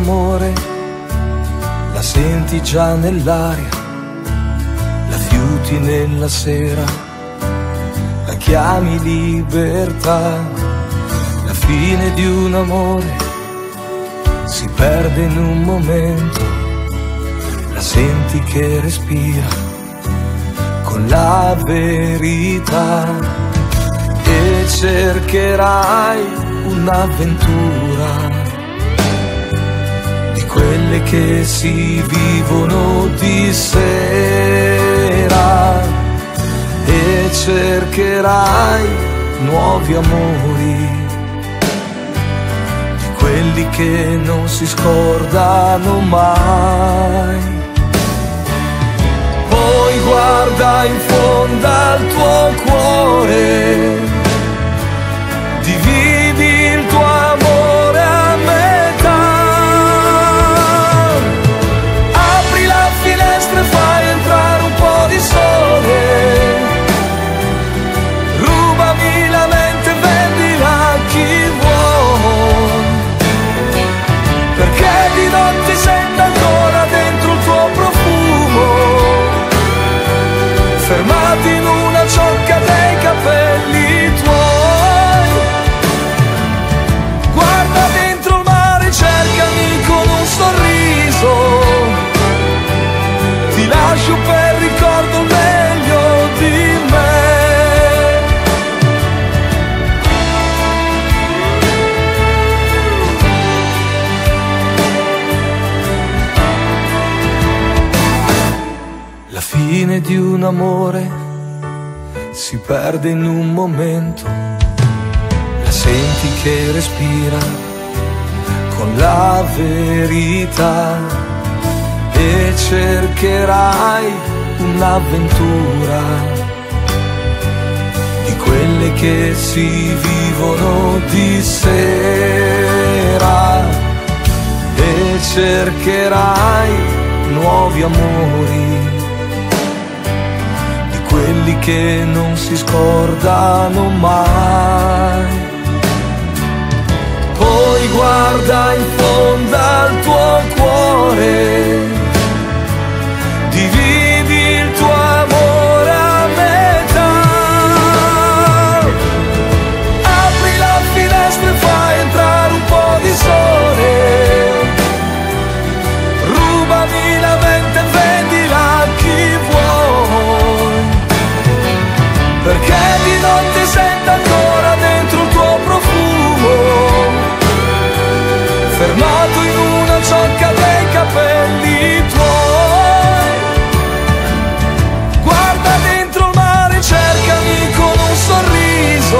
amore, la senti già nell'aria, la fiuti nella sera, la chiami libertà. La fine di un amore si perde in un momento, la senti che respira con la verità e cercherai un'avventura di quelle che si vivono di sera e cercherai nuovi amori, quelli che non si scordano mai. Poi guarda in fondo al tuo cuore, dividi il tuo amore a metà. Apri la finestra e fai entrare un po' di sole, rubami la mente e vendila a chi vuoi, perché di notte sento ancora dentro il tuo profumo, fermato in una ciocca dei capelli tuoi. Guarda dentro il mare, cercami con un sorriso, ti lascio per ricordo meglio di me. La fine di un amore si perde in un momento, la senti che respira con la verità e cercherai un'avventura di quelle che si vivono di sera e cercherai nuovi amori, quelli che non si scordano mai. Poi guarda in fondo al tuo cuore, dividi il tuo amore a metà. Apri la finestra e fai entrare un po' di sole, rubami la mente e vendila a chi vuoi, perché di notte sento ancora dentro il tuo profumo, fermato in una ciocca dei capelli tuoi. Guarda dentro il mare, cercami con un sorriso,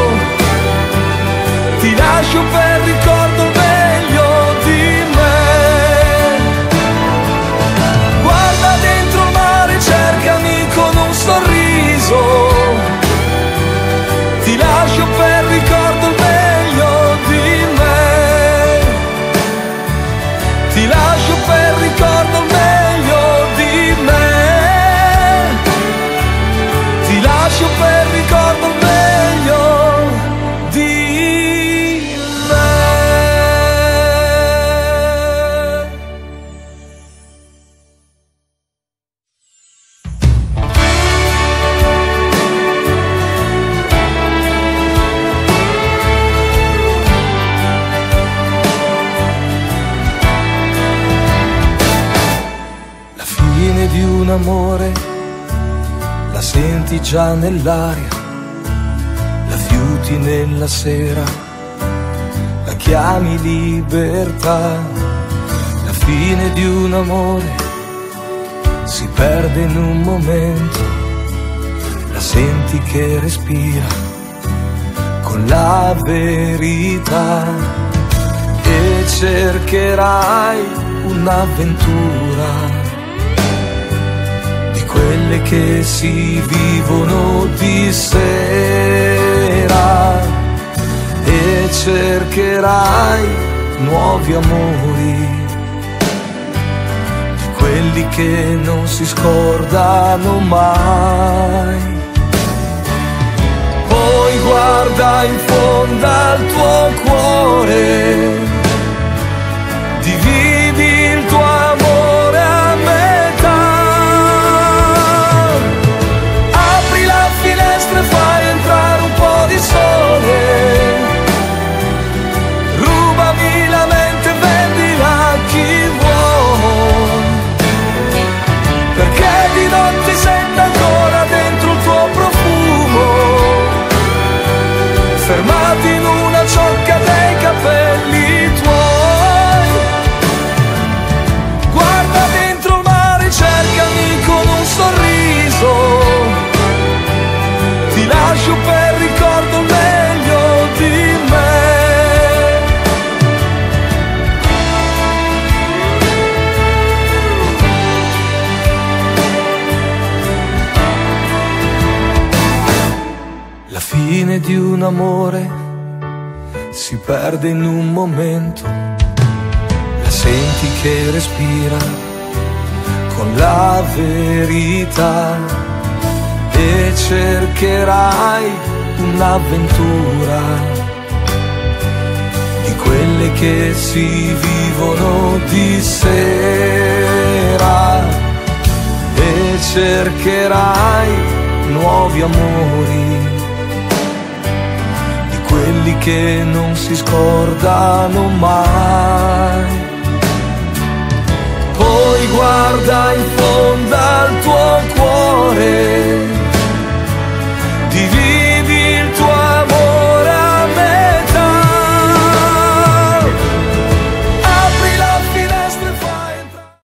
ti lascio per ricordo meglio di me. Guarda dentro il mare, cercami con un sorriso, ti lascio per ricordo il meglio di me, ti lascio per ricordo il meglio di me, ti lascio per ricordo il meglio di me. Di un amore la senti già nell'aria, la fiuti nella sera, la chiami libertà. La fine di un amore si perde in un momento, la senti che respira con la verità e cercherai un'avventura di quelle che si vivono di sera e cercherai nuovi amori, di quelli che non si scordano mai. Poi guarda in fondo al tuo cuore, dividi il tuo amore a metà. Apri la finestra e fai entrare un po' di sole, rubami la mente, vendila a chi vuoi, perché di notte sento ancora dentro il tuo profumo, fermati in una ciocca dei capelli tuoi. Guarda dentro il mare, cercami con un sorriso, ti lascio per ricordo meglio di me. La fine di un amore si perde in un momento, la senti che respira con la verità e cercherai un'avventura di quelle che si vivono di sera e cercherai nuovi amori, quelli che non si scordano mai. Poi guarda in